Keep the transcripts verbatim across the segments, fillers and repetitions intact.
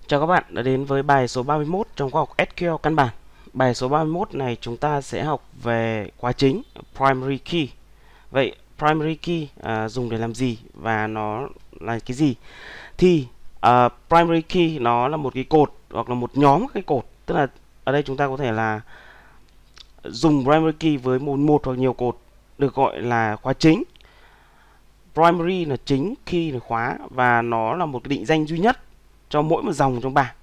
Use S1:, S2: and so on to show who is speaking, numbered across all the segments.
S1: Chào các bạn đã đến với bài số ba mươi mốt trong khóa học ét quy eo căn bản. Bài số ba mươi mốt này chúng ta sẽ học về khóa chính primary key. Vậy primary key à, dùng để làm gì và nó là cái gì? Thì à, primary key nó là một cái cột hoặc là một nhóm cái cột, tức là ở đây chúng ta có thể là dùng primary key với một, một hoặc nhiều cột được gọi là khóa chính. Primary là chính, key là khóa, và nó là một cái định danh duy nhất cho mỗi một dòng trong bảng.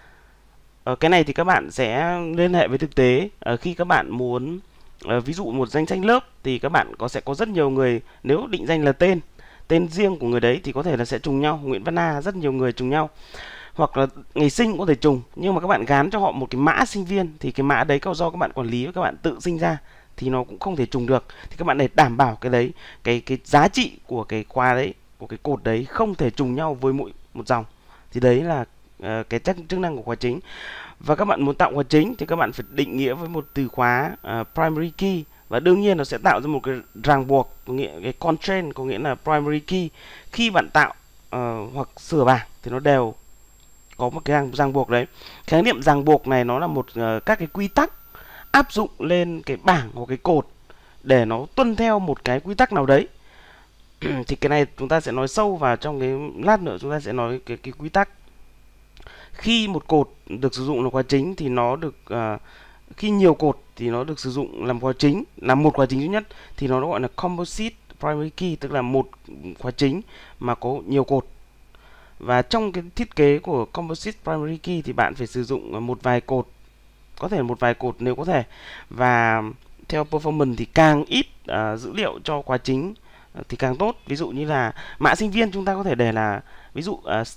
S1: Ờ, cái này thì các bạn sẽ liên hệ với thực tế. Ờ, khi các bạn muốn ờ, ví dụ một danh sách lớp thì các bạn có sẽ có rất nhiều người, nếu định danh là tên tên riêng của người đấy thì có thể là sẽ trùng nhau. Nguyễn Văn A rất nhiều người trùng nhau, hoặc là ngày sinh cũng có thể trùng, nhưng mà các bạn gán cho họ một cái mã sinh viên thì cái mã đấy do các bạn quản lý và các bạn tự sinh ra thì nó cũng không thể trùng được. Thì các bạn để đảm bảo cái đấy, cái cái giá trị của cái khóa đấy, của cái cột đấy không thể trùng nhau với mỗi một dòng, thì đấy là uh, cái chức chức năng của khóa chính. Và các bạn muốn tạo khóa chính thì các bạn phải định nghĩa với một từ khóa uh, primary key, và đương nhiên nó sẽ tạo ra một cái ràng buộc, có nghĩa cái constraint, có nghĩa là primary key khi bạn tạo uh, hoặc sửa bảng thì nó đều có một cái ràng buộc đấy. Khái niệm ràng buộc này nó là một uh, các cái quy tắc áp dụng lên cái bảng hoặc cái cột để nó tuân theo một cái quy tắc nào đấy. Thì cái này chúng ta sẽ nói sâu vào trong cái lát nữa, chúng ta sẽ nói cái, cái quy tắc. Khi một cột được sử dụng là khóa chính thì nó được uh, khi nhiều cột thì nó được sử dụng làm khóa chính, là một khóa chính duy nhất thì nó gọi là composite primary key, tức là một khóa chính mà có nhiều cột. Và trong cái thiết kế của composite primary key thì bạn phải sử dụng một vài cột, có thể một vài cột nếu có thể, và theo performance thì càng ít uh, dữ liệu cho khóa chính uh, thì càng tốt. Ví dụ như là mã sinh viên chúng ta có thể để là ví dụ uh,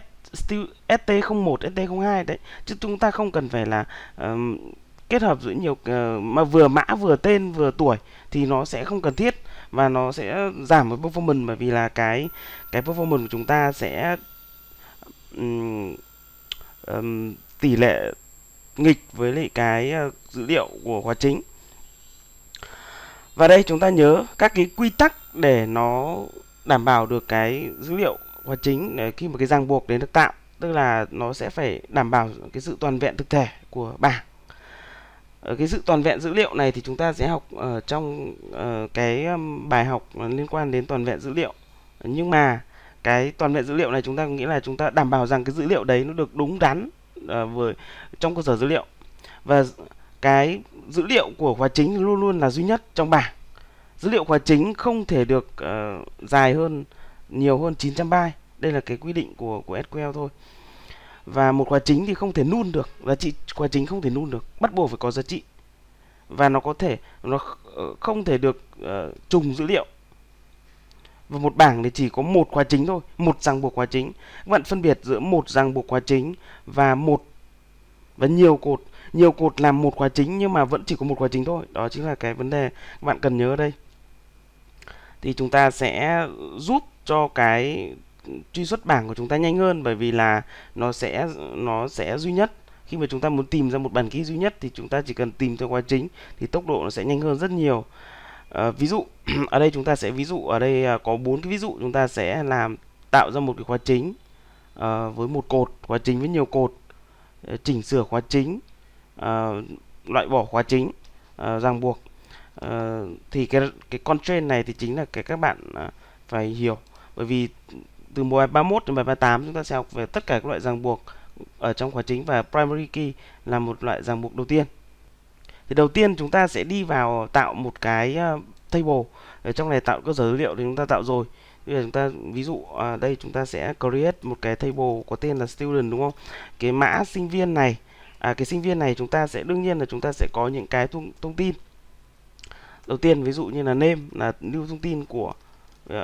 S1: ét tê không một, ét tê không hai đấy, chứ chúng ta không cần phải là uh, kết hợp giữa nhiều uh, mà vừa mã vừa tên vừa tuổi thì nó sẽ không cần thiết, và nó sẽ giảm cái performance, bởi vì là cái cái performance của chúng ta sẽ um, um, tỷ lệ nghịch với lại cái uh, dữ liệu của khóa chính. Và đây chúng ta nhớ các cái quy tắc để nó đảm bảo được cái dữ liệu khóa chính để khi mà cái ràng buộc đến được tạo, tức là nó sẽ phải đảm bảo cái sự toàn vẹn thực thể của bảng. Ở cái sự toàn vẹn dữ liệu này thì chúng ta sẽ học ở trong uh, cái um, bài học liên quan đến toàn vẹn dữ liệu. Nhưng mà cái toàn vẹn dữ liệu này chúng ta nghĩa là chúng ta đảm bảo rằng cái dữ liệu đấy nó được đúng đắn uh, với trong cơ sở dữ liệu, và cái dữ liệu của khóa chính luôn luôn là duy nhất trong bảng. Dữ liệu khóa chính không thể được uh, dài hơn nhiều hơn chín trăm byte. Đây là cái quy định của của ét quy eo thôi. Và một khóa chính thì không thể null được, giá trị khóa chính không thể null được, bắt buộc phải có giá trị. Và nó có thể nó không thể được uh, trùng dữ liệu. Và một bảng thì chỉ có một khóa chính thôi, một ràng buộc khóa chính. Các bạn phân biệt giữa một ràng buộc khóa chính và một và nhiều cột. Nhiều cột làm một khóa chính nhưng mà vẫn chỉ có một khóa chính thôi. Đó chính là cái vấn đề các bạn cần nhớ ở đây. Thì chúng ta sẽ giúp cho cái truy xuất bảng của chúng ta nhanh hơn, bởi vì là nó sẽ nó sẽ duy nhất. Khi mà chúng ta muốn tìm ra một bản key duy nhất thì chúng ta chỉ cần tìm theo khóa chính thì tốc độ nó sẽ nhanh hơn rất nhiều. À, ví dụ ở đây chúng ta sẽ ví dụ ở đây có bốn cái ví dụ, chúng ta sẽ làm tạo ra một cái khóa chính à, với một cột, khóa chính với nhiều cột, chỉnh sửa khóa chính, à, loại bỏ khóa chính, à, ràng buộc. À, thì cái cái constraint này thì chính là cái các bạn à, phải hiểu, bởi vì từ bài ba mươi mốt đến bài ba mươi tám chúng ta sẽ học về tất cả các loại ràng buộc ở trong khóa chính, và primary key là một loại ràng buộc đầu tiên. Thì đầu tiên chúng ta sẽ đi vào tạo một cái uh, table. Ở trong này tạo cơ sở dữ liệu thì chúng ta tạo rồi. Bây giờ chúng ta ví dụ ở uh, đây chúng ta sẽ create một cái table có tên là student, đúng không? Cái mã sinh viên này, à, cái sinh viên này chúng ta sẽ đương nhiên là chúng ta sẽ có những cái thông, thông tin. Đầu tiên ví dụ như là name là lưu thông tin của uh,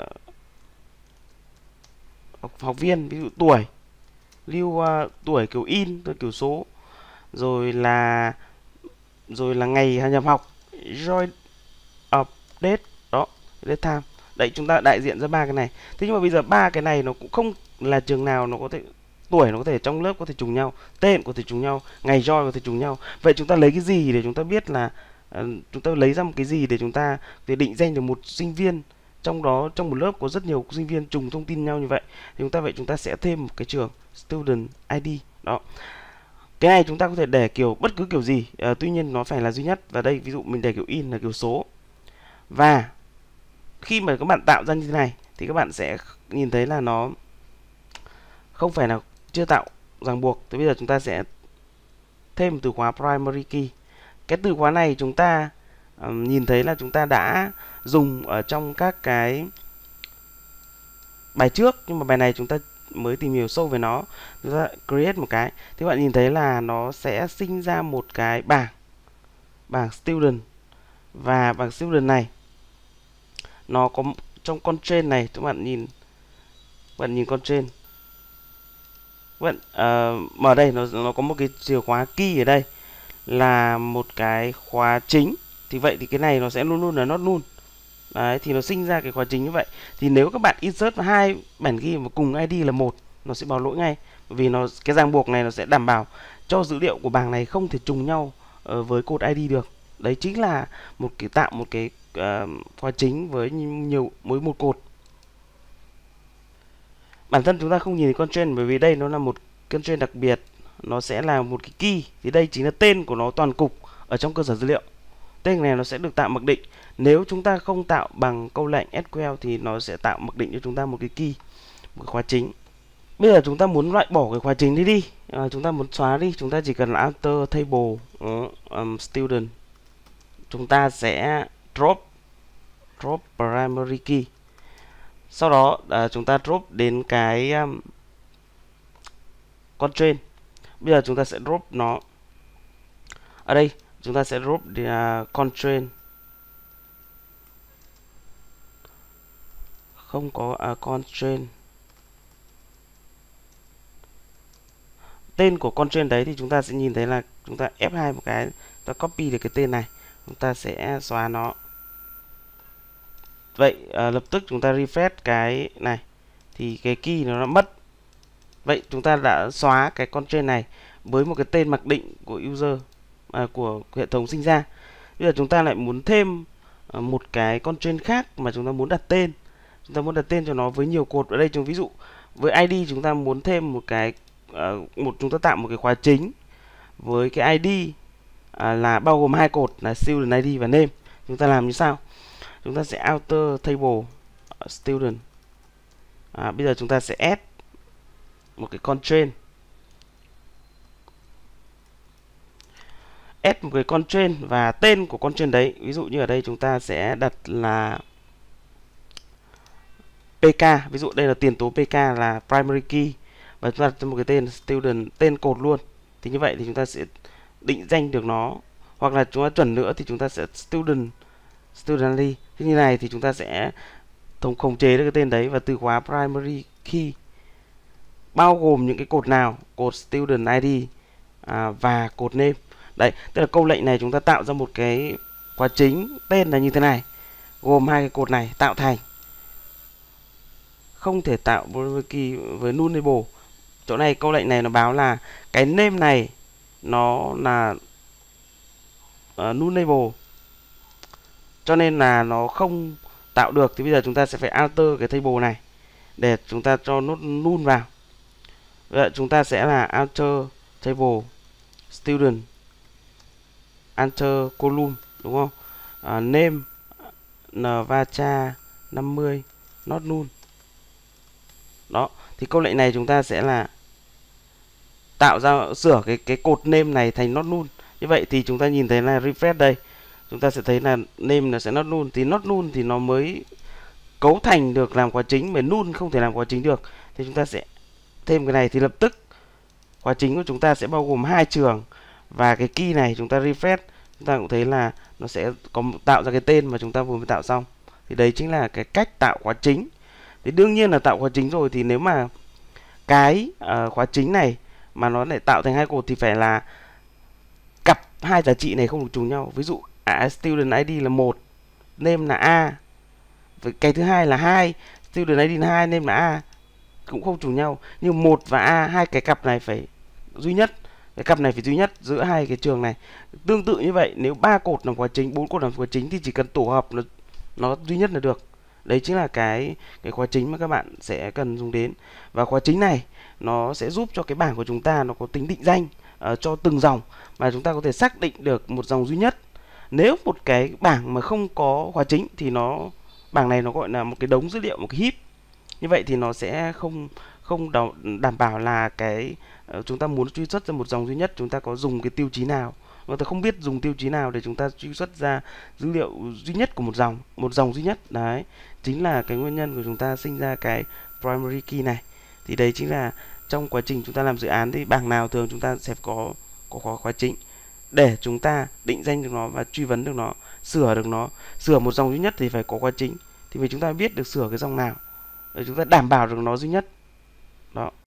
S1: học, học viên, ví dụ tuổi, lưu uh, tuổi kiểu in, kiểu số, rồi là rồi là ngày nhập học, join update, đó, date time. Đấy, chúng ta đại diện ra ba cái này. Thế nhưng mà bây giờ ba cái này nó cũng không là trường nào nó có thể, tuổi nó có thể trong lớp có thể trùng nhau, tên có thể trùng nhau, ngày join có thể trùng nhau. Vậy chúng ta lấy cái gì để chúng ta biết là uh, chúng ta lấy ra một cái gì để chúng ta để định danh được một sinh viên, trong đó trong một lớp có rất nhiều sinh viên trùng thông tin nhau như vậy, thì chúng ta vậy chúng ta sẽ thêm một cái trường student i đê Đó, cái này chúng ta có thể để kiểu bất cứ kiểu gì, à, tuy nhiên nó phải là duy nhất. Và đây ví dụ mình để kiểu in là kiểu số. Và khi mà các bạn tạo ra như thế này thì các bạn sẽ nhìn thấy là nó không phải là chưa tạo ràng buộc. Thì bây giờ chúng ta sẽ thêm một từ khóa primary key. Cái từ khóa này chúng ta um, nhìn thấy là chúng ta đã dùng ở trong các cái bài trước, nhưng mà bài này chúng ta mới tìm hiểu sâu về nó. Chúng ta create một cái thì bạn nhìn thấy là nó sẽ sinh ra một cái bảng bảng student, và bảng student này nó có trong constraint này, các bạn nhìn bạn nhìn constraint bạn uh, mở đây nó nó có một cái chìa khóa key ở đây là một cái khóa chính. Thì vậy thì cái này nó sẽ luôn luôn là not null. Đấy, thì nó sinh ra cái khóa chính như vậy. Thì nếu các bạn insert hai bản ghi mà cùng i đê là một, nó sẽ báo lỗi ngay, bởi vì nó cái ràng buộc này nó sẽ đảm bảo cho dữ liệu của bảng này không thể trùng nhau uh, với code i đê được. Đấy chính là một cái tạo một cái uh, khóa chính với nhiều mỗi một cột. Bản thân chúng ta không nhìn thấy constraint bởi vì đây nó là một constraint đặc biệt, nó sẽ là một cái key. Thì đây chính là tên của nó toàn cục ở trong cơ sở dữ liệu. Tên này nó sẽ được tạo mặc định. Nếu chúng ta không tạo bằng câu lệnh ét quy eo thì nó sẽ tạo mặc định cho chúng ta một cái key, một cái khóa chính. Bây giờ chúng ta muốn loại bỏ cái khóa chính đi đi, à, chúng ta muốn xóa đi, chúng ta chỉ cần là alter table uh, um, student. Chúng ta sẽ drop drop primary key. Sau đó uh, chúng ta drop đến cái um, constraint. Bây giờ chúng ta sẽ drop nó ở đây, chúng ta sẽ drop uh, constraint không có uh, constraint. Tên của constraint đấy thì chúng ta sẽ nhìn thấy là chúng ta ép hai một cái, ta copy được cái tên này, chúng ta sẽ xóa nó. Vậy uh, lập tức chúng ta refresh cái này thì cái key nó đã mất. Vậy chúng ta đã xóa cái constraint này với một cái tên mặc định của user, à, của hệ thống sinh ra. Bây giờ chúng ta lại muốn thêm uh, một cái constraint khác mà chúng ta muốn đặt tên. Chúng ta muốn đặt tên cho nó với nhiều cột. Ở đây chúng ví dụ với i đê chúng ta muốn thêm một cái uh, một chúng ta tạo một cái khóa chính với cái i đê uh, là bao gồm hai cột là student i đê và name. Chúng ta làm như sau? Chúng ta sẽ alter table student. À, bây giờ chúng ta sẽ add một cái constraint, add một cái constraint và tên của constraint đấy. Ví dụ như ở đây chúng ta sẽ đặt là pk. Ví dụ đây là tiền tố pk là primary key, và chúng ta đặt một cái tên student, tên cột luôn. Thì như vậy thì chúng ta sẽ định danh được nó. Hoặc là chúng ta chuẩn nữa thì chúng ta sẽ student student i đê. Thế như này thì chúng ta sẽ thống khống chế được cái tên đấy, và từ khóa primary key bao gồm những cái cột nào? Cột student i đê à, và cột name. Đấy, tức là câu lệnh này chúng ta tạo ra một cái khóa chính tên là như thế này, gồm hai cái cột này tạo thành. Không thể tạo primary key với nullable. Chỗ này câu lệnh này nó báo là cái name này nó là uh, nullable, cho nên là nó không tạo được. Thì bây giờ chúng ta sẽ phải alter cái table này để chúng ta cho nốt null vào. Vậy chúng ta sẽ là alter table student, alter column, đúng không? À, name nvacha năm mươi not null. Đó, thì câu lệnh này chúng ta sẽ là tạo ra sửa cái cái cột name này thành not null. Như vậy thì chúng ta nhìn thấy là refresh đây, chúng ta sẽ thấy là name nó sẽ not null. Thì not null thì nó mới cấu thành được làm khóa chính, mà null không thể làm khóa chính được. Thì chúng ta sẽ thêm cái này thì lập tức khóa chính của chúng ta sẽ bao gồm hai trường, và cái key này chúng ta refresh, chúng ta cũng thấy là nó sẽ có tạo ra cái tên mà chúng ta vừa mới tạo xong. Thì đấy chính là cái cách tạo khóa chính. Thì đương nhiên là tạo khóa chính rồi thì nếu mà cái uh, khóa chính này mà nó lại tạo thành hai cột thì phải là cặp hai giá trị này không được trùng nhau. Ví dụ à, student i đê là một, name là a. Cái thứ hai là hai, student i đê là hai, name là a, cũng không trùng nhau. Nhưng một và a, hai cái cặp này phải duy nhất, cái cặp này phải duy nhất giữa hai cái trường này. Tương tự như vậy, nếu ba cột làm khóa chính, bốn cột làm khóa chính thì chỉ cần tổ hợp nó nó duy nhất là được. Đấy chính là cái cái khóa chính mà các bạn sẽ cần dùng đến. Và khóa chính này nó sẽ giúp cho cái bảng của chúng ta nó có tính định danh uh, cho từng dòng, và chúng ta có thể xác định được một dòng duy nhất. Nếu một cái bảng mà không có khóa chính thì nó bảng này nó gọi là một cái đống dữ liệu, một cái heap. Như vậy thì nó sẽ không không đảm bảo là cái uh, chúng ta muốn truy xuất ra một dòng duy nhất, chúng ta có dùng cái tiêu chí nào, chúng ta không biết dùng tiêu chí nào để chúng ta truy xuất ra dữ liệu duy nhất của một dòng, một dòng duy nhất. Đấy chính là cái nguyên nhân của chúng ta sinh ra cái primary key này. Thì đấy chính là trong quá trình chúng ta làm dự án thì bảng nào thường chúng ta sẽ có có khóa, khóa chính để chúng ta định danh được nó và truy vấn được nó, sửa được nó. Sửa một dòng duy nhất thì phải có khóa chính, thì vì chúng ta biết được sửa cái dòng nào để chúng ta đảm bảo được nó duy nhất đó.